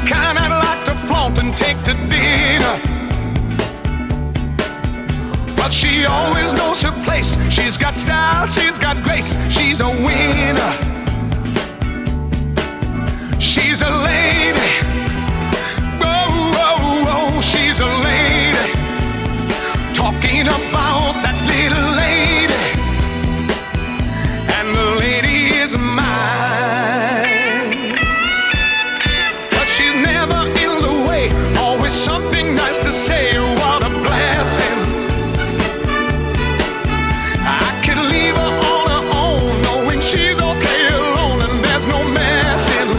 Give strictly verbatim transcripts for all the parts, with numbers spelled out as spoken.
kind I'd like to flaunt and take to dinner. But she always knows her place. She's got style, she's got grace. She's a winner. She's a lady. Oh, oh, oh, she's a lady. Talking about that little lady. And the lady is mine. But she's never in the way. Always something nice to say. What a blessing. I could leave her on her own, knowing she's okay alone and there's no messing.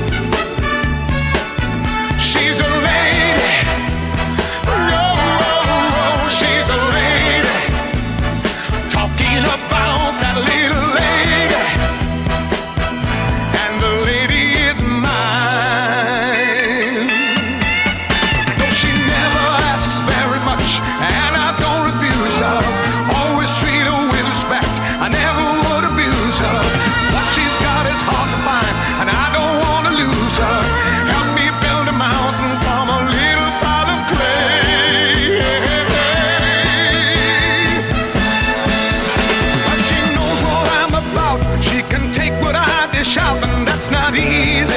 She's a lady. Oh, oh, oh, she's a lady. Talking about that little lady. And the lady is mine. No, she never asks very much, and I don't refuse her. Always treat her with respect. I never would abuse her. What she's got is hard to find, and I don't want to lose her. Help me build a mountain from a little pile of clay. But she knows what I'm about. She can take what I dish out, and that's not easy.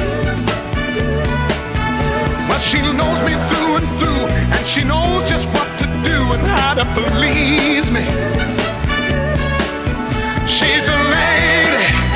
But she knows me through and through, and she knows just what to do and how to please me. She's a lady.